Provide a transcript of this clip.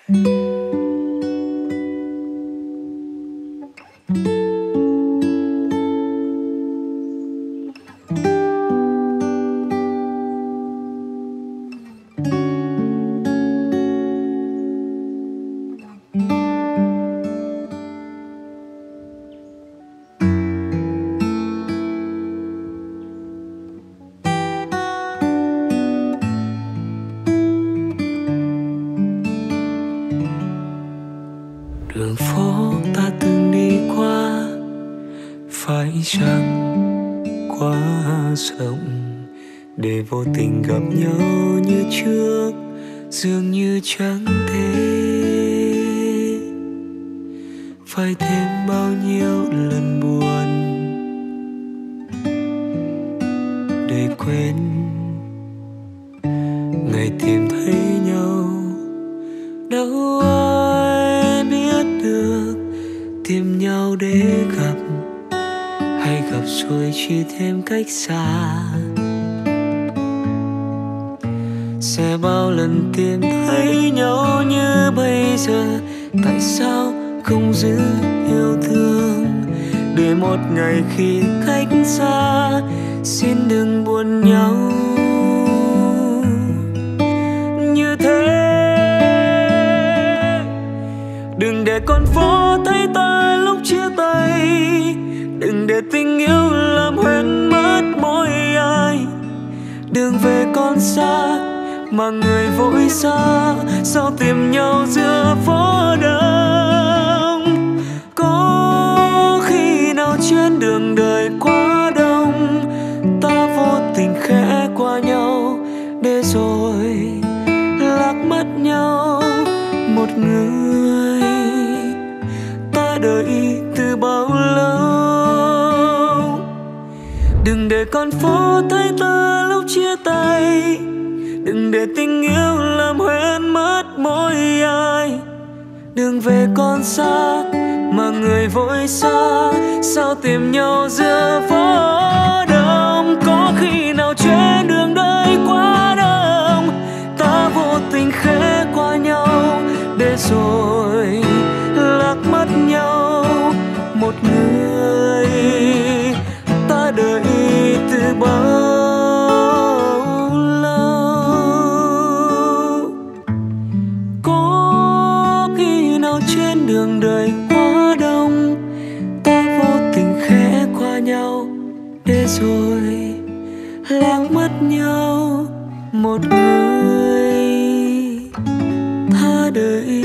Đường phố ta từng đi qua phải chăng quá rộng để vô tình gặp nhau như trước, dường như chẳng thể. Phải thêm bao nhiêu lần buồn để quên ngày tìm thấy nhau. Đâu ai biết được tìm nhau để gặp, hay gặp rồi chỉ thêm cách xa. Sẽ bao lần tìm thấy nhau như bây giờ, tại sao không giữ yêu thương để một ngày khi cách xa xin đừng buồn nhau như thế. Đừng để con phố thấy ta lúc chia tay, đừng để tình yêu làm hoen mất môi ai. Đường về còn xa mà người vội xa, sao tìm nhau giữa phố đông. Có khi nào trên đường đời quá đông, ta vô tình khẽ qua nhau để rồi lạc mất nhau. Một người ta đợi từ bao lâu. Đừng để con phố thấy ta lúc chia tay, đừng để tình yêu làm hoen mất môi ai. Đường về còn xa mà người vội xa, sao tìm nhau giữa phố đông. Có khi nào trên đường đời quá đông, ta vô tình khẽ qua nhau để rồi lạc mất nhau. Một người ta đợi từ bao lâu. Có khi nào trên đường đời quá đông, ta vô tình khẽ qua nhau để rồi lạc mất nhau. Một người ta đợi